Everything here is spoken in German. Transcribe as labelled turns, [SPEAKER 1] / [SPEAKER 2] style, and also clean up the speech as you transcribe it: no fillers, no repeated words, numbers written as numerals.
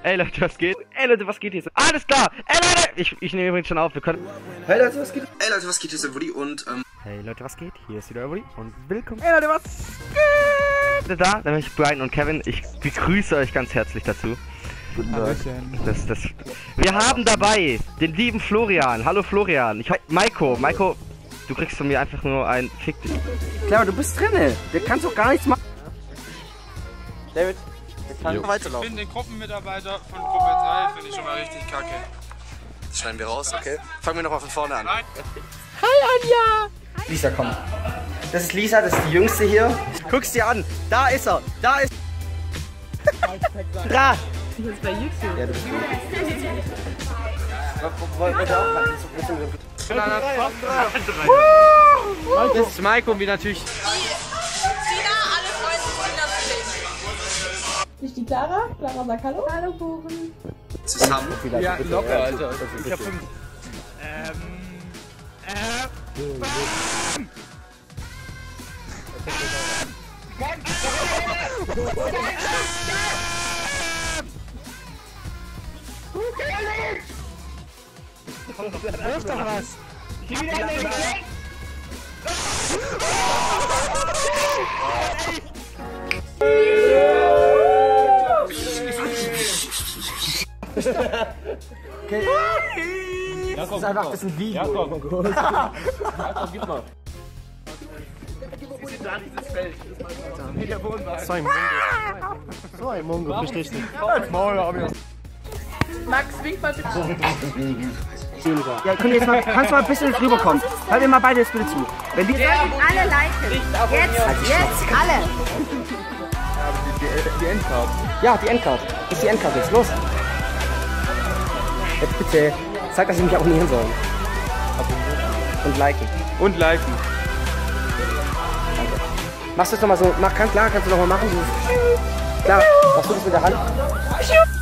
[SPEAKER 1] Ey Leute, was geht? Ey Leute, was geht hier? Alles klar! Ey Leute! Ich nehme übrigens schon auf, wir können...
[SPEAKER 2] Hey Leute, was geht? Ey Leute, was geht? Hier ist der Woody und
[SPEAKER 1] Hey Leute, was geht? Hier ist wieder der Woody und willkommen... Hey Leute, was geht? Da bin ich Brian und Kevin. Ich begrüße euch ganz herzlich dazu.
[SPEAKER 2] guten Tag.
[SPEAKER 1] Wir haben dabei den lieben Florian. Hallo Florian. Maiko, du kriegst von mir einfach nur ein Fick dich.
[SPEAKER 2] Klar, du bist drinne. Der kannst doch gar nichts machen. David, der kann weiterlaufen.
[SPEAKER 3] Ich bin den Gruppenmitarbeiter von Gruppe 3, finde ich schon mal richtig kacke.
[SPEAKER 2] Das schneiden wir raus, okay? Fangen wir nochmal von vorne an.
[SPEAKER 3] Nein.
[SPEAKER 2] Hi Anja! Lisa, komm. Das ist Lisa, das ist die Jüngste hier. Guck's dir an. Da ist er. Da ist... Da!
[SPEAKER 4] Das ist bei YouTube.
[SPEAKER 2] Ja, du bist gut. Wollt ihr auch mal?
[SPEAKER 1] Das ist Maiko, wie natürlich...
[SPEAKER 4] Ich die Clara. Clara sagt Hallo. Hallo Kuchen.
[SPEAKER 2] Zusammen.
[SPEAKER 3] Ja, locker, Alter. Ich hab 5.
[SPEAKER 1] Wirf doch was!
[SPEAKER 2] Okay. Das ist einfach, das ist ein Video. Jakob, gib mal.
[SPEAKER 1] So ein Mongo, verstehe ich nicht.
[SPEAKER 4] Max, wink mal bitte.
[SPEAKER 2] Ja, kannst du mal ein bisschen rüberkommen? Hör mir mal beide das Bild zu. Wenn wir
[SPEAKER 4] Alle liken. Jetzt alle.
[SPEAKER 3] Die Endcard.
[SPEAKER 2] Ja, die Endcard. Das ist die Endcard jetzt. Los. Jetzt bitte. Sag, dass sie mich abonnieren sollen. Und liken.
[SPEAKER 3] Und liken.
[SPEAKER 2] Danke. Machst du es nochmal so. Klar, kannst du nochmal machen. Klar, machst du das mit der Hand?